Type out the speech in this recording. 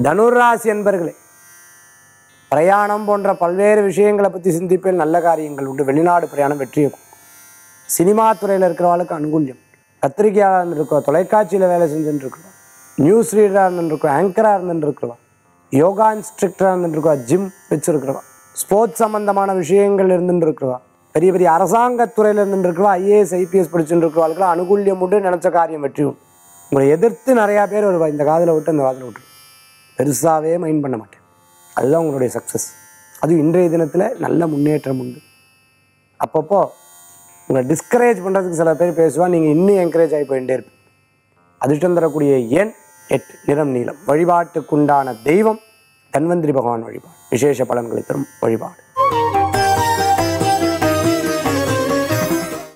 தனுராசி என்பர்களே, பிரயாணம் போன்ற பல்வேறு விஷயங்களை பற்றி சிந்திப்பில் நல்ல காரியங்கள் உண்டு. வெளிநாடு பிரயாணம் வெற்றியை கொடுக்கும். சினிமா துறையில் இருக்கிறவர்களுக்கு அனுகூல்யம். பத்திரிகையாக இருந்துருக்கோம், தொலைக்காட்சியில் வேலை செஞ்சுட்டு இருக்கிறோம், நியூஸ் ரீடராக இருந்துருக்கோம், ஆங்கராக இருந்துருக்கிறோம், யோகா இன்ஸ்ட்ரக்டராக இருந்துருக்கோம், ஜிம் வச்சுருக்கிறோம், ஸ்போர்ட்ஸ் சம்பந்தமான விஷயங்கள் இருந்துட்டு இருக்கிறோம், பெரிய பெரிய அரசாங்கத்துறையில் இருந்துட்டு இருக்கிறோம், ஐஏஎஸ் ஐபிஎஸ் படிச்சுட்டு இருக்கிறவர்களுக்கு அனுகூல்யம் உண்டு. நினச்ச காரியம் வெற்றியும். உங்களை எதிர்த்து நிறையா பேர் வருவா, இந்த காதில் விட்டு இந்த காதில் விட்டு பெருசாகவே மைண்ட் பண்ண மாட்டேன். அதுதான் உங்களுடைய சக்ஸஸ். அதுவும் இன்றைய தினத்தில் நல்ல முன்னேற்றம் உண்டு. அப்பப்போ உங்களை டிஸ்கரேஜ் பண்ணுறதுக்கு சில பேர் பேசுவா, நீங்கள் இன்னும் என்கரேஜ் ஆகி போயிட்டே இருப்பீங்க. அதிர்ஷ்டம் தரக்கூடிய எண் 8, நிறம் நீலம். வழிபாட்டுக்குண்டான தெய்வம் தன்வந்திரி பகவான் வழிபாடு. விசேஷ பலன்களை தரும் வழிபாடு.